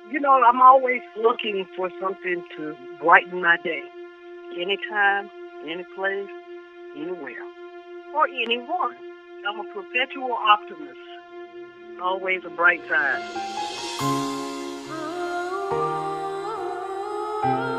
I'm always looking for something to brighten my day. Anytime, any place, anywhere, or anyone. I'm a perpetual optimist. Always a bright side.